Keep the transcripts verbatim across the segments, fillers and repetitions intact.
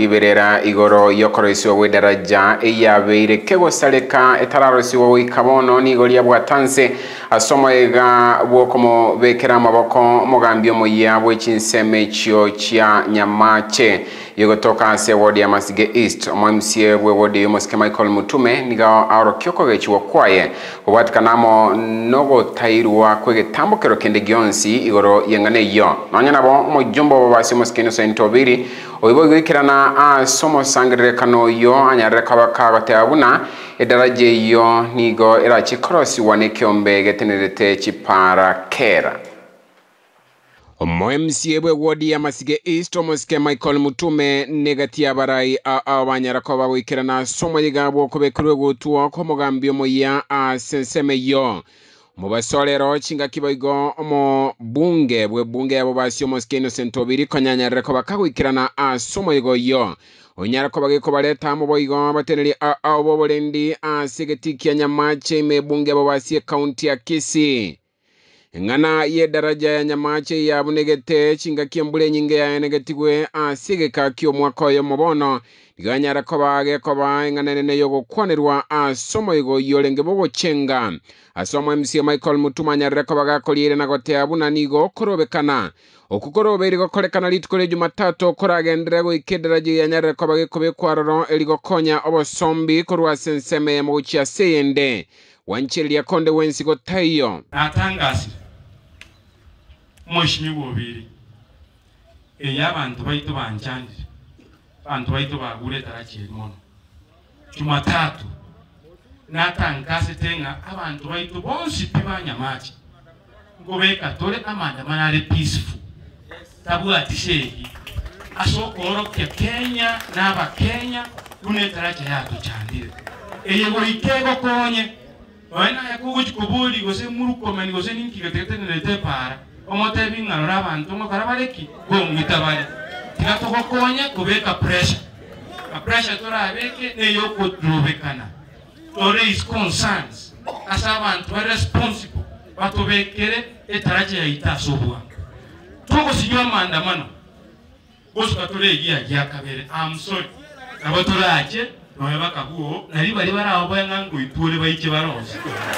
Liberera igoro yokoresiwa we daraja eyabeire kego saleka etararosiwa we kabono ni golia bwatanse asomoega bwokomo bekera maboko mogambyo moya bwe chinseme chyo chia Nyamache yogotoka se wodi ya Masige East omwamsie bwe wodi yomoske Michael Mutume niga aro kyoko gechiwa kwaye obwatkanamo nogo tairwa kwege tambokero kende gionsi igoro yengane yo nanya nabo mojumbo babasi moske no sentobiri oibo gikirana a somo sangre kano yo anyare kabaka batabuna edaraje yo nigo era chikrosi wane kyombe getenerete chipara kera Omwemsie bwe wodi ya Masige East omoske Michael Mutume negatia barai a abanyara koba wikirana somo yigabo kobekurwe gutuwa ko mogambyo moya a senseme yo mubasolero chinga kiboigo omo bunge bwe bunge abo basi omoske Innocent Obiri konyanya reko bakawikirana a somo yigo yo onyara ko bageko baleta mu boigo bateneri a abo bolendi a Segetiki ya Nyamache me bunge abo basi county ya Kisii ngana ye daraja ya Nyamache ya bunegete chinga kiembule nyinge ya negatigwe a sigeka kyo mwako yo mobono ganyara ko bage ko ba ngana nene yogo kwanerwa a somo yigo yolenge bogo chenga asomo M C Michael Mutuma nyara ko baga kolire na gote abuna nigo korobekana okukorobe irigo kolekana litukole Jumatatu koragendera go ikederaje ya nyara ko bage kobe kwaroro eligo konya obosombi korwa senseme mu chia seyende wancheli ya konde wensi go tayo natangasi moshimi bobiri eya abantu baitu banjandi abantu baitu bagure tarachiri mono Jumatatu natangasi tenga abantu baitu bonsi piba Nyamache ngobeka tole amanda manare peaceful tabu atishegi asokoro ke Kenya naba Kenya kune tarache yato chandire eyego ikego konye wana yakuguchi kubuli gose muruko mani gose ninki gatete nete para omote bingano rabantu ngo karabaleki go mitabale tigatoko konya kubeka pressure a pressure tora abeke neyo kudrobekana to raise concerns as abantu responsible batobekere etaraje ya itasobwa tongo sinyo maandamano gosu katole igia ya kabere I'm sorry abatolaje no bakabuo nari bari baraho yango itule bayiche baronse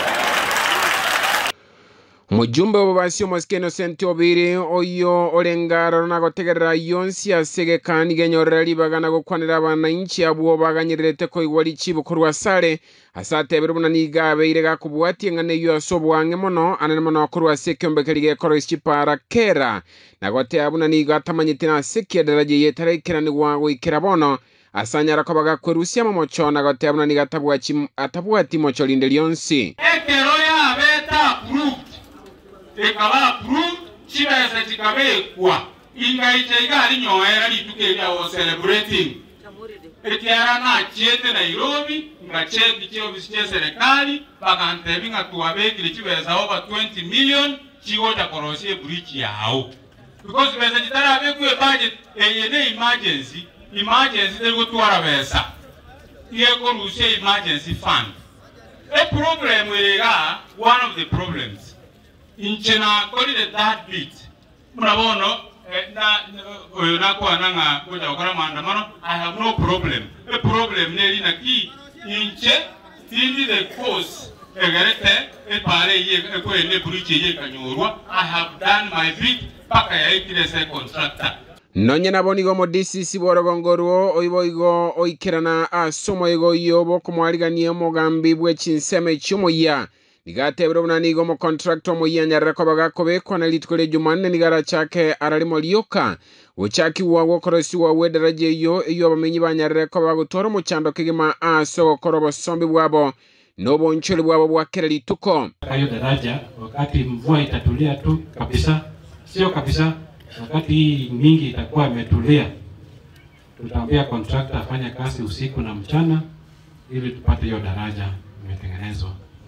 Mujumbe wabasi omoske Innocent Obiri oyo olengaro na gotegerera yonsi asege kandi genyorera bagana gukwanira abana inchi abo baganyirete ko igwali chibukorwa sare asate berubuna nigabe irega kubwati ngane yo asobwange mono anene mono korwa sekyombe kelige koroichi para kera na gote abuna niga tamanyitina sekia daraje yetare kirani gwago ikirabono asanyara ko bagakwerusia momocho na gote abuna niga tabwachi atabwati mocho lindelionsi ekero ya beta group ekaba group chibese chikabe kwa inga ichega ali nyoera lituke ya o celebrating etiara na chete Nairobi nga cheki chio bisiche serikali bakante binga tuwabeki chibesa over twenty million chigoja korosie bridge yao because besa chitara beku e budget eyene emergency emergency tego tuara besa yeko rusie emergency fund a problem wega one of the problems in China call it that bit murabono na oyo nakwa nanga koja okara maandamano I have no problem a problem neli na ki inche tindi the cause egerete e pare ye ko ene bridge ye kanyorwa I have done my bit paka ya ikire se contractor Nonye naboni go mo D C C borogongorwo oiboigo oikerana asomo igo yobo kumwaliganie mogambi bwe chinseme chumo ya nigate brobna nigo mo contractor mo yanyara ko bagakobe kona litukole Jumanne nigara chake aralimo lyoka uchaki wago korosi wa wedaraje yo iyo bamenyi banyara ko bagutoro mu chando kigima aso korobo sombi bwabo nobo ncholi bwabo bwakera lituko kayo daraja wakati mvua itatulia tu kabisa sio kabisa wakati mingi itakuwa imetulia tutaambia contractor afanye kazi usiku na mchana ili tupate hiyo daraja imetengenezwa.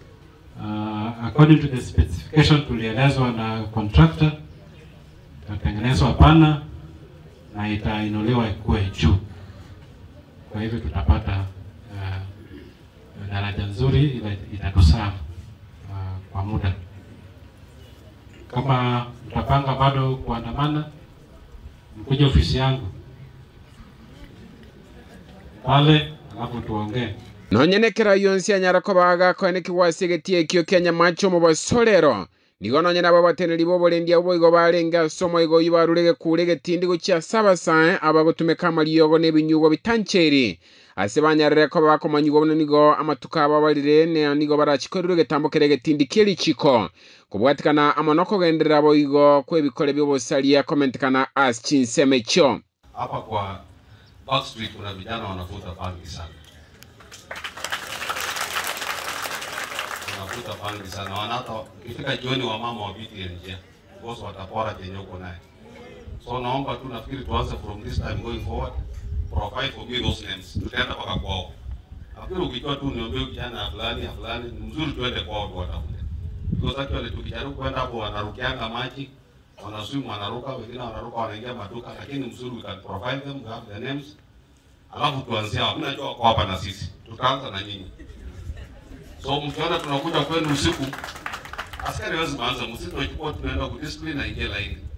Uh, according to the specification tulielezwa na contractor itatengenezwa pana na itainuliwa ikuwe juu. Kwa hivyo tutapata uh, daraja nzuri itatusaa uh, kwa muda. Kama mtapanga bado kuandamana mkuje ofisi yangu pale alafu tuongee. Nonyenekera yonsi anyarako baga kwene kiwasigetie kyo Kenya macho mu basolero nigo nonyena babateneri bobolendia boigo balenga somo igo yibarurege kurege tindi gucha sabasa abagotumeka maliyogo nebinyugo bitancheri ase banyarere ko bakomanyugo nigo amatuka babalire ne nigo barachikorurege tambokerege tindi keli chiko kubwatikana amanoko gendera boigo kwebikole byobosalia commentikana as chinseme cho. Hapa kwa Backstreet kuna vijana wanavuta bangi sana. Wanavuta bangi sana. Wanata ukifika jioni wa mama wabiti nje. Boss watapora kenye uko naye. So naomba tu nafikiri tuanze from this time going forward. Provide for me those names. Tutaenda paka kwao. Nafikiri ukijua tu niombe kijana fulani fulani mzuri tuende kwao tuwatafute. Because actually tukijaribu kwenda hapo wanarukianga maji. Wanaswimu wanaruka, wengine wanaruka wanaingia maduka, lakini mzuri we can provide them, we have the names. Alafu tuanzie hapo. Mimi najua kwa hapa na sisi. Tutaanza na nyinyi. So mkiona tunakuja kwenu usiku, askari wazi maanza msitu wachukua tunaenda ku discipline na ingia laini.